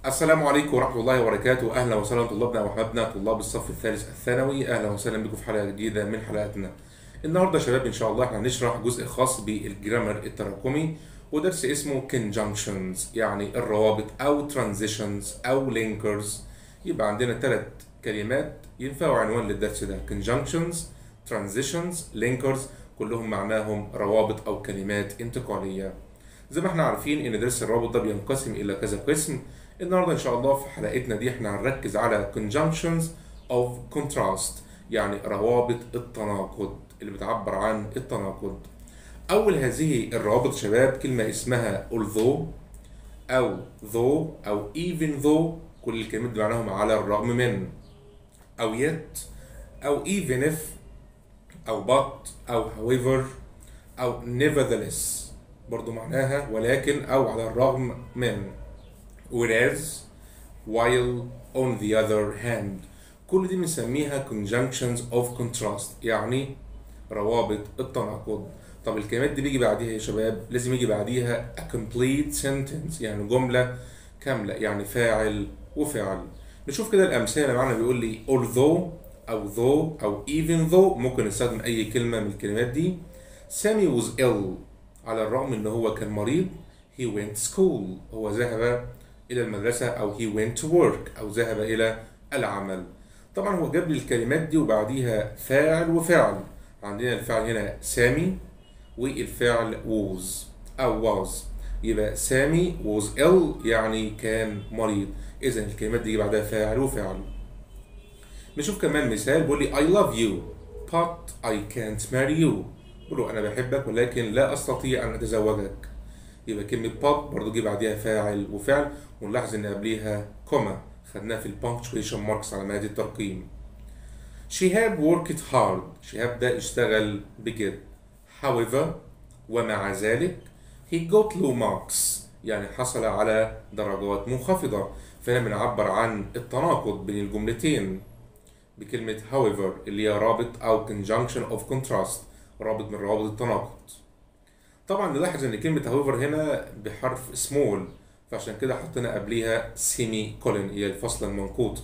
السلام عليكم ورحمة الله وبركاته. أهلا وسهلا طلابنا وأحبابنا طلاب الصف الثالث الثانوي، أهلا وسهلا بكم في حلقة جديدة من حلقاتنا. النهاردة يا شباب إن شاء الله احنا هنشرح جزء خاص بالجرامر التراكمي، ودرس اسمه conjunctions يعني الروابط أو transitions أو linkers. يبقى عندنا 3 كلمات ينفعوا عنوان للدرس ده: conjunctions، transitions، linkers، كلهم معناهم روابط أو كلمات انتقالية. زي ما احنا عارفين ان درس الرابط ده بينقسم الى كذا قسم. النهارده ان شاء الله في حلقتنا دي احنا هنركز على conjunctions of contrast يعني روابط التناقض اللي بتعبر عن التناقض. اول هذه الروابط شباب كلمه اسمها although او though او even though، كل الكلمات دي معناهم على الرغم من، او yet او even if او but او however او nevertheless برضو معناها ولكن أو على الرغم من، whereas while on the other hand. كل دي بنسميها conjunctions of contrast يعني روابط التناقض. طب الكلمات دي بيجي بعديها يا شباب لازم يجي بعديها a complete sentence يعني جملة كاملة، يعني فاعل وفعل. نشوف كده الأمثلة معانا. بيقول لي although أو though أو even though، ممكن نستخدم أي كلمة من الكلمات دي. سامي was ill على الرغم ان هو كان مريض. he went school هو ذهب الى المدرسة، او he went to work او ذهب الى العمل. طبعا هو جاب لي الكلمات دي وبعديها فاعل وفعل. عندنا الفعل هنا سامي والفعل was او was، يبقى سامي was ill يعني كان مريض. اذا الكلمات دي بعدها فاعل وفعل. نشوف كمان مثال. بيقول لي I love you but I can't marry you. بقول له أنا بحبك ولكن لا أستطيع أن أتزوجك. يبقى كلمة but برضو جه بعديها فاعل وفعل، ونلاحظ إن قبليها كوما، خدناها في البانكتويشن ماركس علامات الترقيم. شهاب worked hard، شهاب ده اشتغل بجد. however ومع ذلك he got low marks يعني حصل على درجات منخفضة. فهنا بنعبر عن التناقض بين الجملتين بكلمة however اللي هي رابط أو conjunction of contrast، رابط من روابط التناقض. طبعا نلاحظ ان كلمة however هنا بحرف small، فعشان كده حطينا قبليها semi colon هي الفصلة المنقوطة.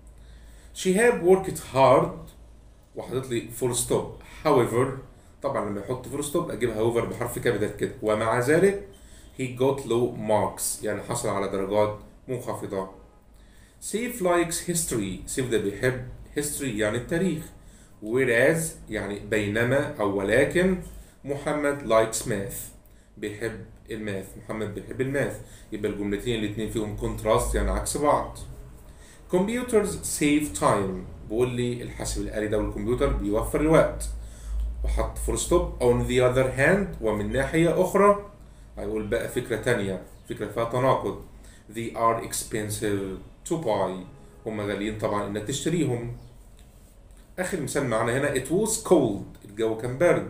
شهاب worked hard وحطيت لي full stop. however طبعا لما يحط full stop اجيب however بحرف كابيتال كده، ومع ذلك he got low marks يعني حصل على درجات منخفضة. سيف likes history، سيف ده بيحب history يعني التاريخ. whereas يعني بينما أو ولكن محمد likes math بيحب الماث، محمد بيحب الماث. يبقى الجملتين الاتنين فيهم contrast يعني عكس بعض. computers save time، بيقول لي الحاسب الآلي ده والكمبيوتر بيوفر الوقت، وحط full stop. on the other hand ومن ناحية أخرى هيقول بقى فكرة تانية، فكرة فيها تناقض. they are expensive to buy، هم غاليين طبعا إنك تشتريهم. آخر مثال معانا هنا it was cold الجو كان برد.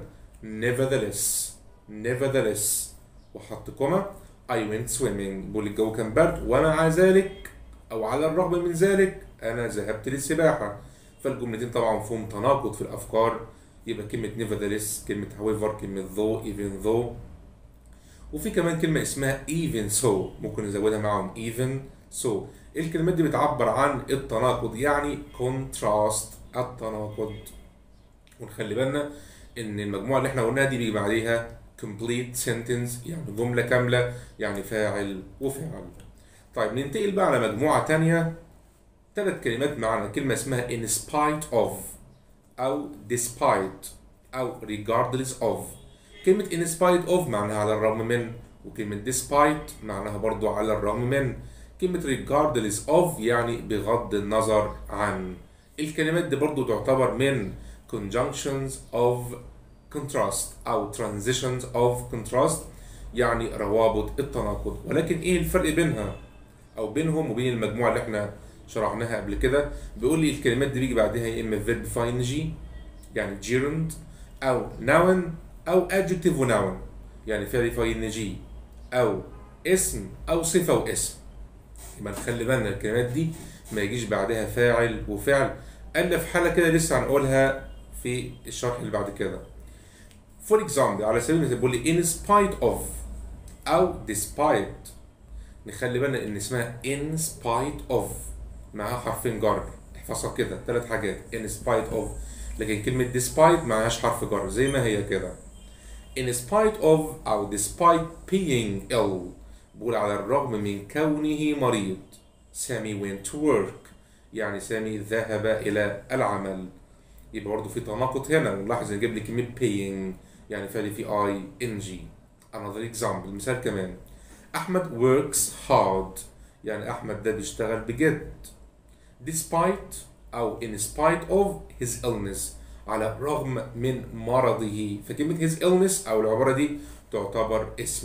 nevertheless وحط كوما I went swimming، بقول الجو كان برد ومع ذلك أو على الرغم من ذلك أنا ذهبت للسباحة. فالجملتين طبعا فيهم تناقض في الأفكار. يبقى كلمة nevertheless، كلمة however، كلمة though، even though. وفي كمان كلمة اسمها even so ممكن نزودها معاهم even so. الكلمات دي بتعبر عن التناقض يعني contrast التناقض. ونخلي بالنا ان المجموعة اللي احنا قلناها دي بيجي بعديها complete sentence يعني جملة كاملة يعني فاعل وفعل. طيب ننتقل بقى على مجموعة تانية. 3 كلمات معانا. كلمة اسمها in spite of او despite او regardless of. كلمة in spite of معناها على الرغم من، وكلمة despite معناها برضو على الرغم من. كلمة regardless of يعني بغض النظر عن. الكلمات دي برضو تعتبر من conjunctions of contrast أو transitions of contrast يعني روابط التناقض. ولكن إيه الفرق بينها أو بينهم وبين المجموعة اللي إحنا شرحناها قبل كده؟ بيقول لي الكلمات دي بيجي بعدها يا إما verb في ing يعني gerund، أو noun أو adjective و noun يعني فعل في ing، أو اسم أو صفة واسم. يبقى نخلي بالنا الكلمات دي ما يجيش بعدها فاعل وفعل الا في حاله كده لسه هنقولها في الشرح اللي بعد كده. فور اكزامبل على سبيل المثال بيقول لي in spite of او despite نخلي بالنا ان اسمها in spite of، معاها حرفين جر، احفظها كده 3 حاجات in spite of. لكن كلمة despite معهاش حرف جر زي ما هي كده. in spite of أو despite being ill، بقول على الرغم من كونه مريض. سامي went to work، يعني سامي ذهب إلى العمل. يبقى برضه في تناقض هنا، ونلاحظ إن جاب لي كلمة paying يعني فعل في ing. another example، مثال كمان. أحمد works hard، يعني أحمد ده بيشتغل بجد. despite أو in spite of his illness، على الرغم من مرضه. فكلمة his illness أو العبارة دي تعتبر اسم.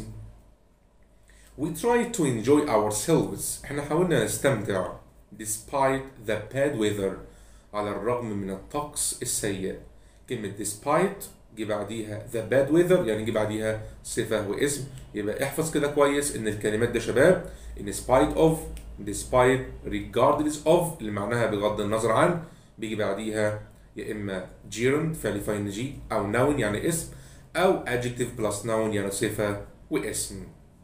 we try to enjoy ourselves، احنا حاولنا نستمتع despite the bad weather، على الرغم من الطقس السيء. كلمة despite جي بعديها the bad weather، يعني جي بعديها صفة واسم. يبقى احفظ كده كويس ان الكلمات ده شباب in spite of، despite، regardless of اللي معناها بغض النظر عن، بيجي بعديها يا اما gerund فعل ing او noun يعني اسم، او adjective plus noun يعني صفة واسم.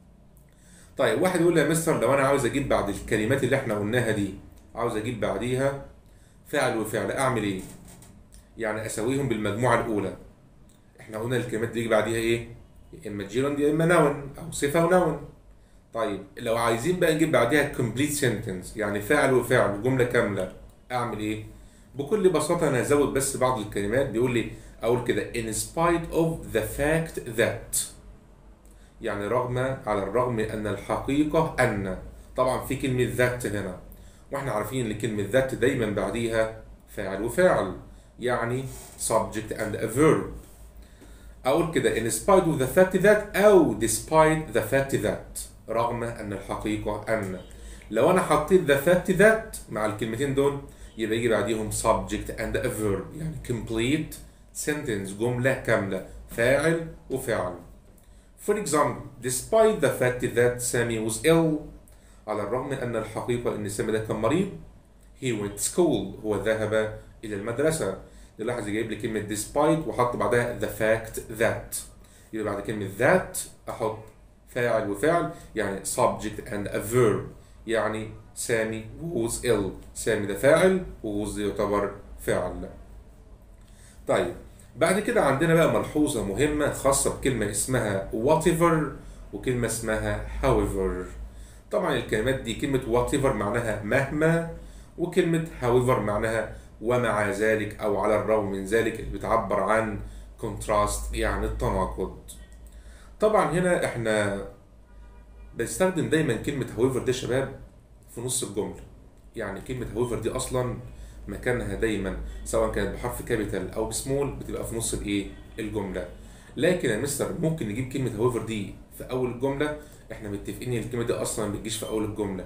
طيب واحد يقول لي يا مستر لو انا عاوز اجيب بعد الكلمات اللي احنا قلناها دي، عاوز اجيب بعديها فعل وفعل، اعمل ايه؟ يعني اسويهم بالمجموعة الاولى. احنا قلنا الكلمات دي يجي بعديها ايه؟ يا اما gerund يا اما noun او صفة ونون. طيب لو عايزين بقى نجيب بعديها complete sentence يعني فعل وفعل جملة كاملة، اعمل ايه؟ بكل بساطة انا هزود بس بعض الكلمات. بيقول لي اقول كده in spite of the fact that، يعني على الرغم من ان الحقيقة ان. طبعا في كلمة ذات هنا، واحنا عارفين ان كلمة ذات دايما بعديها فاعل وفعل، يعني subject and a verb. اقول كده in spite of the fact that او despite the fact that، رغم ان الحقيقة ان. لو انا حطيت the fact that مع الكلمتين دول يبقى يجي بعديهم subject and a verb، يعني complete sentence جملة كاملة فاعل وفعل. For example، despite the fact that Sammy was ill، على الرغم من أن الحقيقة أن سامي ده كان مريض. he went to school، هو ذهب إلى المدرسة. نلاحظ جايب لي كلمة despite وحط بعدها the fact that، يبقى بعد كلمة that أحط فاعل وفعل يعني subject and a verb، يعني سامي was ill، سامي ده فاعل was يعتبر فعل. طيب بعد كده عندنا بقى ملحوظة مهمة خاصة بكلمة اسمها whatever وكلمة اسمها however. طبعا الكلمات دي كلمة whatever معناها مهما، وكلمة however معناها ومع ذلك أو على الرغم من ذلك، اللي بتعبر عن contrast يعني التناقض. طبعا هنا احنا بنستخدم دايما كلمة however دي شباب في نص الجملة. يعني كلمة however دي أصلا مكانها دايما سواء كانت بحرف كابيتال او بسمول بتبقى في نص الايه الجمله. لكن يا مستر ممكن نجيب كلمه هويفر دي في اول الجمله، احنا متفقين ان الكلمه دي اصلا ما بتجيش في اول الجمله،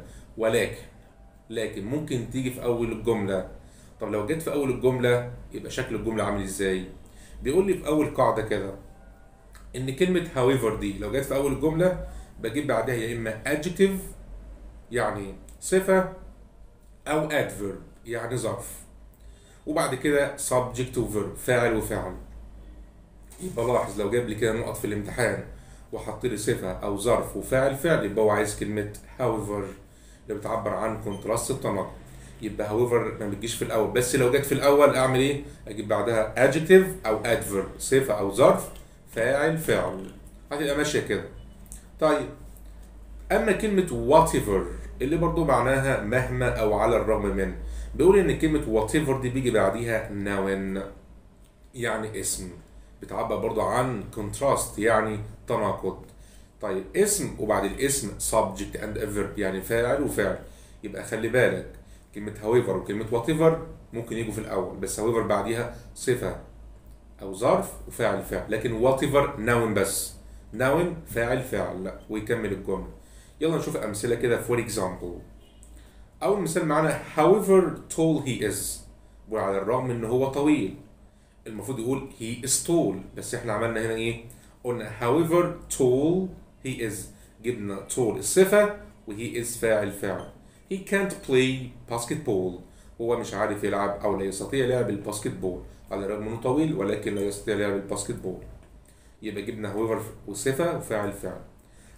لكن ممكن تيجي في اول الجمله. طب لو جت في اول الجمله يبقى شكل الجمله عامل ازاي؟ بيقول لي في اول قاعده كده ان كلمه هاويفر دي لو جت في اول الجمله بجيب بعدها يا اما adjective يعني صفه او adverb يعني ظرف، وبعد كده subject و verb فاعل وفعل. يبقى لاحظ لو جاب لي كده نقط في الامتحان وحط لي صفه او ظرف وفاعل فعل يبقى هو عايز كلمه however اللي بتعبر عن كونتراست التناقض. يبقى however ما بتجيش في الاول، بس لو جت في الاول اعمل ايه؟ اجيب بعدها adjective او adverb صفه او ظرف فاعل فعل، هتبقى ماشيه كده. طيب اما كلمه whatever اللي برضو معناها مهما او على الرغم من، بيقول ان كلمه whatever دي بيجي بعديها noun يعني اسم، بتعبر برضو عن contrast يعني تناقض. طيب اسم وبعد الاسم subject and a verb يعني فاعل وفعل. يبقى خلي بالك كلمة however وكلمة whatever ممكن يجوا في الأول، بس however بعديها صفة أو ظرف وفاعل فعل، لكن whatever noun بس، noun فاعل فعل لا ويكمل الجملة. يلا نشوف أمثلة كده. for example أول مثال معانا however tall he is، وعلى الرغم إن هو طويل. المفروض يقول he is tall، بس احنا عملنا هنا ايه؟ قلنا however tall he is، جبنا tall الصفة و he is فاعل فعل. he can't play basketball، هو مش عارف يلعب أو لا يستطيع لعب الباسكتبول، على الرغم إنه طويل ولكن لا يستطيع لعب الباسكتبول. يبقى جبنا however وصفة وفاعل فعل.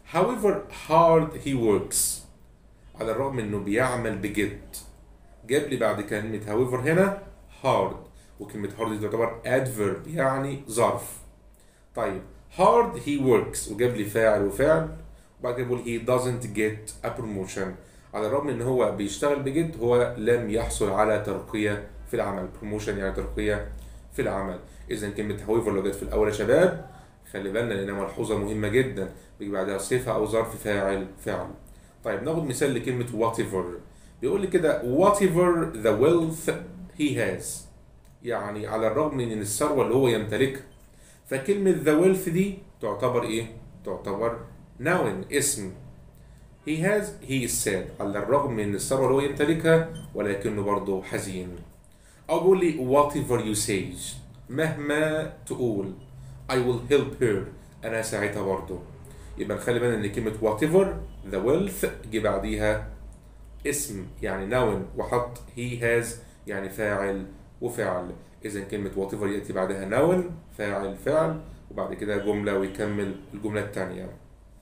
however hard he works. على الرغم انه بيعمل بجد. جاب لي بعد كلمة however هنا hard، وكلمة hard دي تعتبر adverb يعني ظرف. طيب hard he works وجاب لي فاعل وفعل، وبعد كده بيقول he doesn't get a promotion. على الرغم ان هو بيشتغل بجد هو لم يحصل على ترقية في العمل. promotion يعني ترقية في العمل. اذا كلمة however لو جت في الاول يا شباب خلي بالنا لانها ملحوظة مهمة جدا، بيجي بعدها صفة او ظرف فاعل فعل. طيب ناخد مثال لكلمة whatever. بيقول لي كده whatever the wealth he has، يعني على الرغم من الثروة اللي هو يمتلكها. فكلمة the wealth دي تعتبر ايه؟ تعتبر noun اسم. he has he is sad، على الرغم من الثروة اللي هو يمتلكها ولكنه برضه حزين. أو بيقول لي whatever you say، مهما تقول I will help her، أنا ساعتها برضه. يبقى نخلي بالنا إن كلمة whatever the wealth جه بعديها اسم يعني noun، وحط he has يعني فاعل وفعل. إذا كلمة whatever يأتي بعدها noun فاعل فعل وبعد كده جملة ويكمل الجملة الثانية.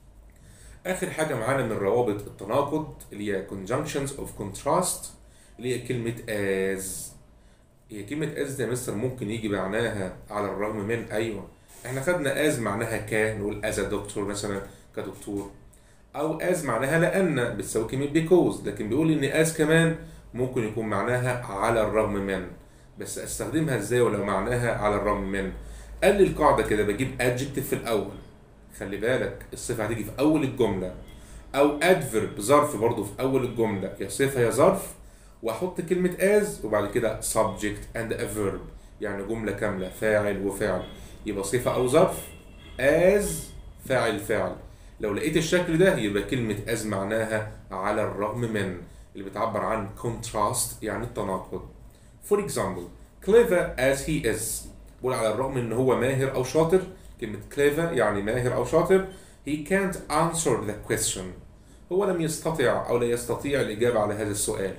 آخر حاجة معانا من روابط التناقض اللي هي conjunctions of contrast اللي هي كلمة as. هي كلمة as دي يا مستر ممكن يجي معناها على الرغم من، أيوه احنا خدنا as معناها كان، نقول as a doctor مثلا كدكتور، أو as معناها لأن بتساوي كلمة because، لكن بيقول إن as كمان ممكن يكون معناها على الرغم من. بس استخدمها ازاي ولو معناها على الرغم من؟ قال لي القاعدة كده بجيب adjective في الأول، خلي بالك الصفة هتيجي في أول الجملة، أو adverb ظرف برضه في أول الجملة، يا صفة يا ظرف، وأحط كلمة as وبعد كده subject and a verb يعني جملة كاملة فاعل وفعل. يبقى صفة أو ظرف as فاعل فعل. لو لقيت الشكل ده يبقى كلمة as معناها على الرغم من، اللي بتعبر عن contrast يعني التناقض. For example clever as he is، بقول على الرغم ان هو ماهر او شاطر، كلمة clever يعني ماهر او شاطر، he can't answer the question، هو لم يستطع او لا يستطيع الاجابة على هذا السؤال.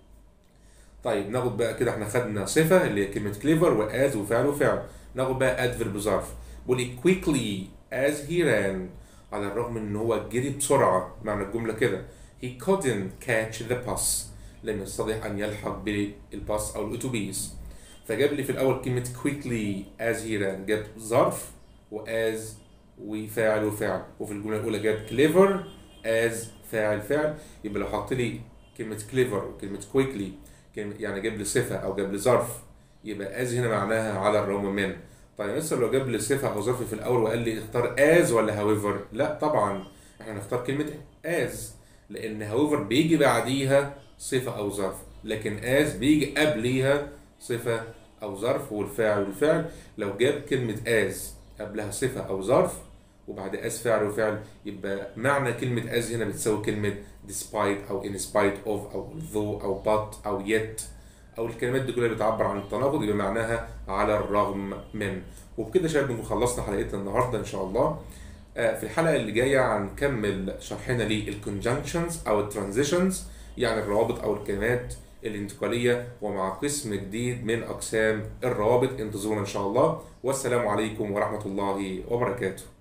طيب ناخد بقى كده احنا خدنا صفة اللي هي كلمة clever وas وفعل وفعل، ناخد بقى adverb ظرف. بقول quickly as he ran، على الرغم ان هو جري بسرعة، معنى الجملة كده he couldn't catch the bus، لم يستطيع ان يلحق بالباص او الاتوبيس. فجاب لي في الاول كلمة quickly as he ran، جاب ظرف وas وفاعل وفعل، وفي الجملة الأولى جاب clever as فاعل فعل. يبقى لو حط لي كلمة clever وكلمة quickly يعني جاب لي صفة أو جاب لي ظرف، يبقى as هنا معناها على الرغم من. طيب مثلا لو جاب لي صفة أو ظرف في الأول وقال لي اختار as ولا however، لا طبعا احنا نختار كلمة as، لأن however بيجي بعديها صفة أو ظرف، لكن as بيجي قبليها صفة أو ظرف والفاعل والفعل. لو جاب كلمة as قبلها صفة أو ظرف وبعد as فعل وفعل يبقى معنى كلمة as هنا بتساوي كلمة despite أو in spite of أو though أو but أو yet، أو الكلمات دي كلها بتعبر عن التناقض يبقى معناها على الرغم من. وبكده يا شباب نكون خلصنا حلقتنا النهاردة إن شاء الله. في الحلقة اللي جاية هنكمل شرحنا للconjunctions أو transitions يعني الروابط أو الكلمات الانتقالية، ومع قسم جديد من أقسام الروابط. انتظرونا إن شاء الله، والسلام عليكم ورحمة الله وبركاته.